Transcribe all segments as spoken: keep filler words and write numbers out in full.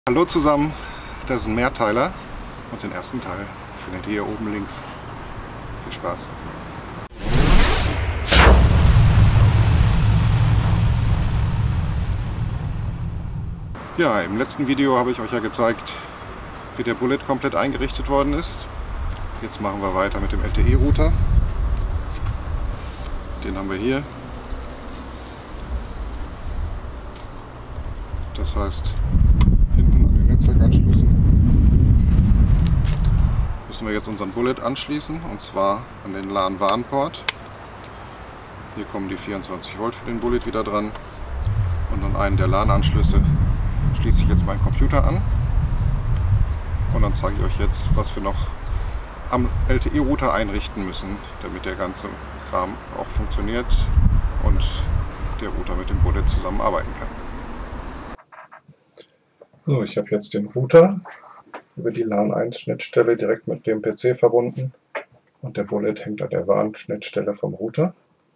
Hallo zusammen, das ist ein Mehrteiler und den ersten Teil findet ihr hier oben links. Viel Spaß! Ja, im letzten Video habe ich euch ja gezeigt, wie der Bullet komplett eingerichtet worden ist. Jetzt machen wir weiter mit dem L T E-Router. Den haben wir hier. Das heißt, hinten an den Netzwerkanschlüssen müssen wir jetzt unseren Bullet anschließen, und zwar an den LAN-WAN-Port. Hier kommen die vierundzwanzig Volt für den Bullet wieder dran, und an einen der LAN-Anschlüsse schließe ich jetzt meinen Computer an. Und dann zeige ich euch jetzt, was wir noch am L T E-Router einrichten müssen, damit der ganze Kram auch funktioniert und der Router mit dem Bullet zusammenarbeiten kann. So, ich habe jetzt den Router über die LAN eins Schnittstelle direkt mit dem P C verbunden und der Bullet hängt an der WAN Schnittstelle vom Router.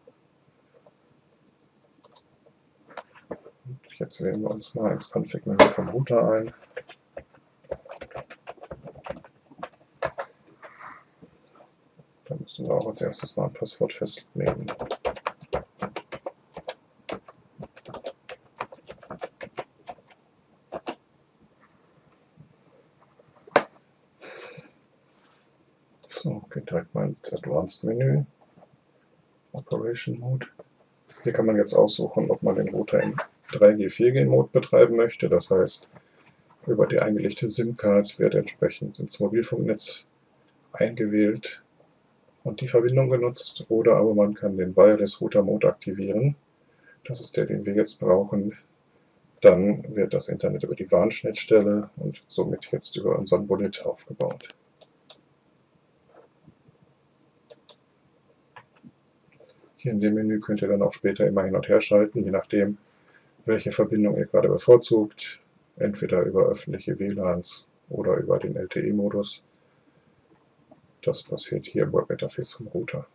Und jetzt wählen wir uns mal ins Config-Menü vom Router ein. Da müssen wir auch als erstes mal ein Passwort festlegen. So, geht direkt mal ins Advanced Menü, Operation Mode. Hier kann man jetzt aussuchen, ob man den Router in drei G vier G Mode betreiben möchte. Das heißt, über die eingelegte SIM-Card wird entsprechend ins Mobilfunknetz eingewählt und die Verbindung genutzt. Oder aber man kann den Wireless Router Mode aktivieren. Das ist der, den wir jetzt brauchen. Dann wird das Internet über die WAN-Schnittstelle und somit jetzt über unseren Bullet aufgebaut. Hier in dem Menü könnt ihr dann auch später immer hin und her schalten, je nachdem, welche Verbindung ihr gerade bevorzugt. Entweder über öffentliche W LANs oder über den L T E-Modus. Das passiert hier im Web-Interface vom Router.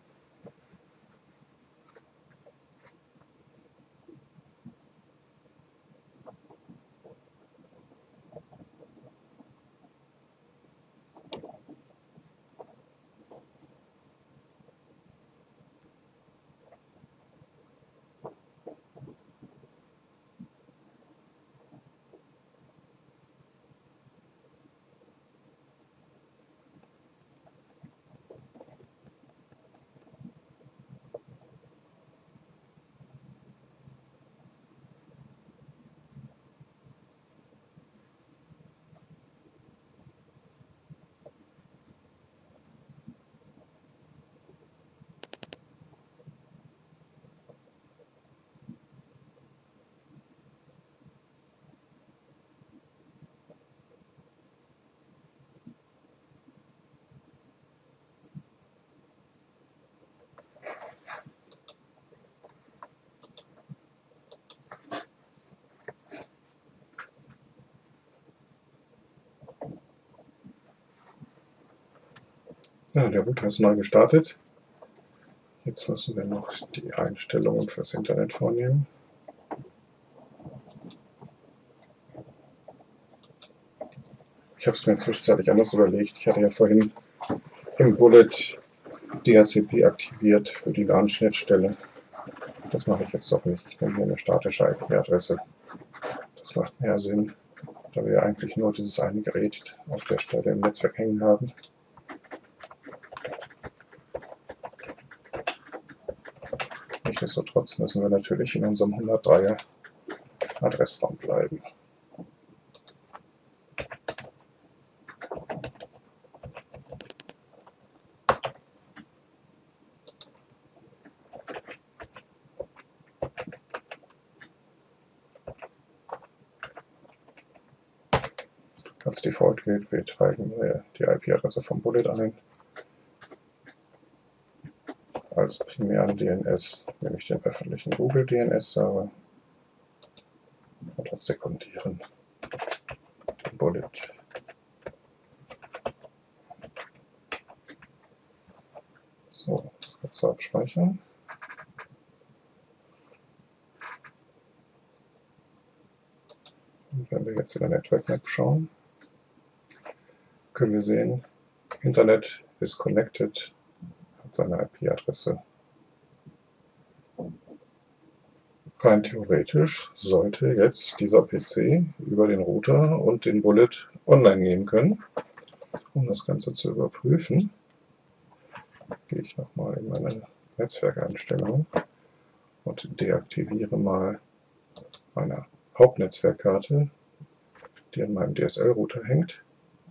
Ja, der Router ist neu gestartet. Jetzt müssen wir noch die Einstellungen fürs Internet vornehmen. Ich habe es mir zwischenzeitlich anders überlegt. Ich hatte ja vorhin im Bullet D H C P aktiviert für die LAN-Schnittstelle. Das mache ich jetzt doch nicht. Ich nehme hier eine statische I P-Adresse. Das macht mehr Sinn, da wir eigentlich nur dieses eine Gerät auf der Stelle im Netzwerk hängen haben. Nichtsdestotrotz müssen wir natürlich in unserem hundertdreier Adressraum bleiben. Als Default Gateway tragen wir die I P-Adresse vom Bullet ein. Als primären D N S nehme ich den öffentlichen Google D N S-Server und als sekundären den Bullet. So, das Ganze abspeichern. Und wenn wir jetzt jetzt in der Network Map schauen, können wir sehen, Internet ist connected, hat seine I P-Adresse. Rein theoretisch sollte jetzt dieser P C über den Router und den Bullet online gehen können. Um das Ganze zu überprüfen, gehe ich nochmal in meine Netzwerkeinstellungen und deaktiviere mal meine Hauptnetzwerkkarte, die an meinem D S L-Router hängt.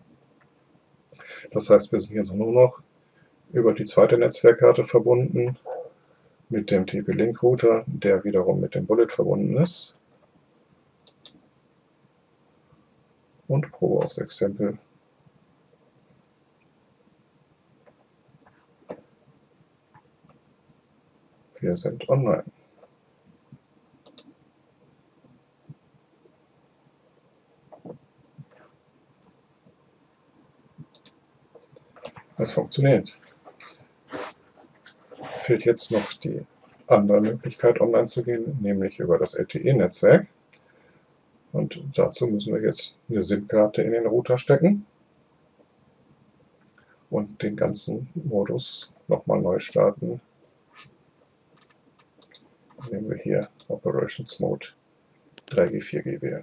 Das heißt, wir sind jetzt nur noch über die zweite Netzwerkkarte verbunden mit dem T P-Link-Router, der wiederum mit dem Bullet verbunden ist. Und Probe aufs Exempel. Wir sind online. Es funktioniert. Fehlt jetzt noch die andere Möglichkeit, online zu gehen, nämlich über das L T E-Netzwerk. Und dazu müssen wir jetzt eine SIM-Karte in den Router stecken und den ganzen Modus nochmal neu starten, indem wir hier Operations Mode drei G vier G wählen.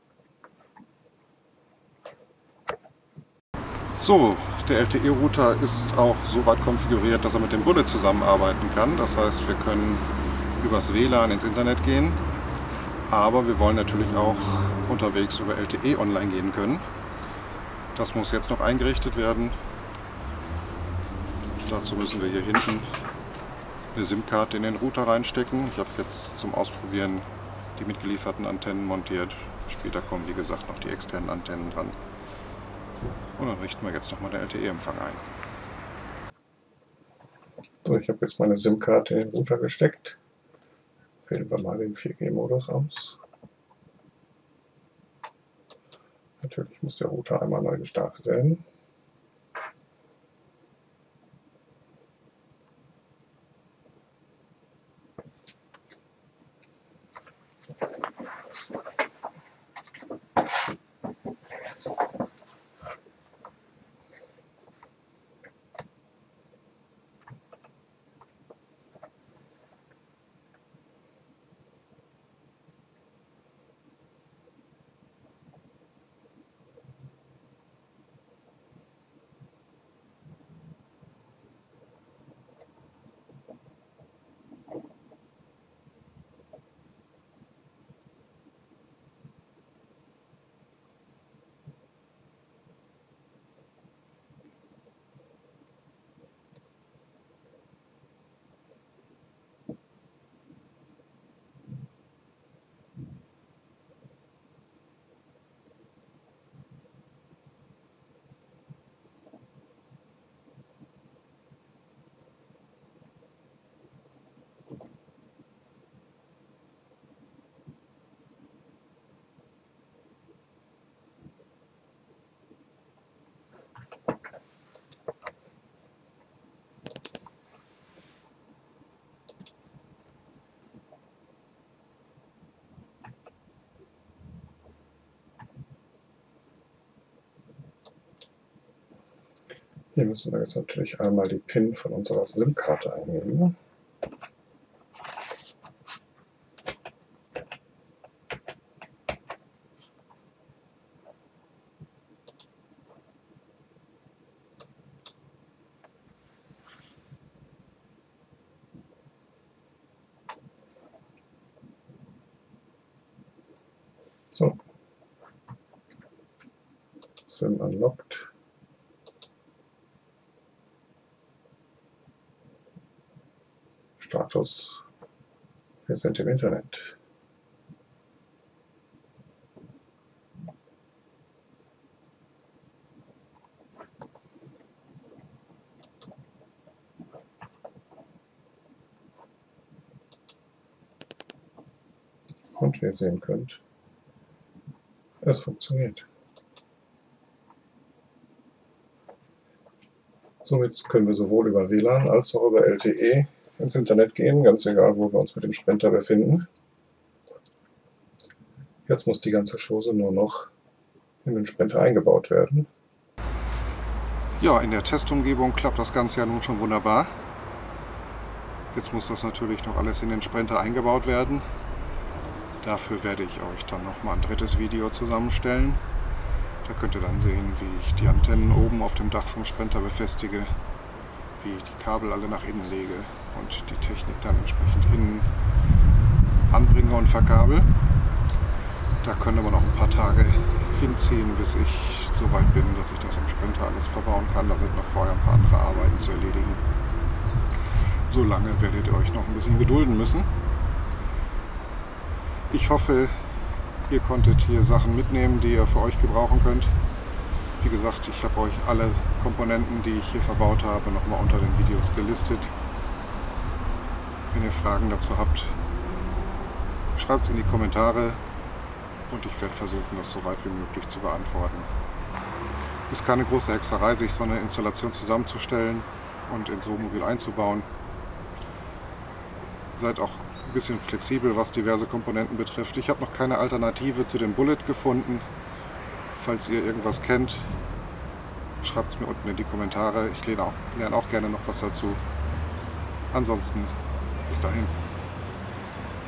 So, der L T E-Router ist auch so weit konfiguriert, dass er mit dem Bullet zusammenarbeiten kann. Das heißt, wir können übers W L A N ins Internet gehen, aber wir wollen natürlich auch unterwegs über L T E online gehen können. Das muss jetzt noch eingerichtet werden. Dazu müssen wir hier hinten eine SIM-Karte in den Router reinstecken. Ich habe jetzt zum Ausprobieren die mitgelieferten Antennen montiert. Später kommen, wie gesagt, noch die externen Antennen dran. Und dann richten wir jetzt nochmal den L T E-Empfang ein. So, ich habe jetzt meine SIM-Karte in den Router gesteckt. Wählen wir mal den vier G Modus aus. Natürlich muss der Router einmal neu gestartet werden. Hier müssen wir jetzt natürlich einmal die PIN von unserer SIM-Karte eingeben. So. SIM unlocked. Status, wir sind im Internet. Und wie ihr sehen könnt, es funktioniert. Somit können wir sowohl über W L A N als auch über L T E ins Internet gehen, ganz egal, wo wir uns mit dem Sprinter befinden. Jetzt muss die ganze Chose nur noch in den Sprinter eingebaut werden. Ja, in der Testumgebung klappt das Ganze ja nun schon wunderbar. Jetzt muss das natürlich noch alles in den Sprinter eingebaut werden. Dafür werde ich euch dann noch mal ein drittes Video zusammenstellen. Da könnt ihr dann sehen, wie ich die Antennen oben auf dem Dach vom Sprinter befestige, wie ich die Kabel alle nach innen lege und die Technik dann entsprechend innen anbringe und verkabel. Da können aber noch ein paar Tage hinziehen, bis ich so weit bin, dass ich das im Sprinter alles verbauen kann. Da sind noch vorher ein paar andere Arbeiten zu erledigen. So lange werdet ihr euch noch ein bisschen gedulden müssen. Ich hoffe, ihr konntet hier Sachen mitnehmen, die ihr für euch gebrauchen könnt. Wie gesagt, ich habe euch alle Komponenten, die ich hier verbaut habe, nochmal unter den Videos gelistet. Wenn ihr Fragen dazu habt, schreibt es in die Kommentare und ich werde versuchen, das so weit wie möglich zu beantworten. Es ist keine große Hexerei, sich so eine Installation zusammenzustellen und ins Wohnmobil einzubauen. Seid auch ein bisschen flexibel, was diverse Komponenten betrifft. Ich habe noch keine Alternative zu dem Bullet gefunden. Falls ihr irgendwas kennt, schreibt es mir unten in die Kommentare. Ich lerne auch, lerne auch gerne noch was dazu. Ansonsten bis dahin.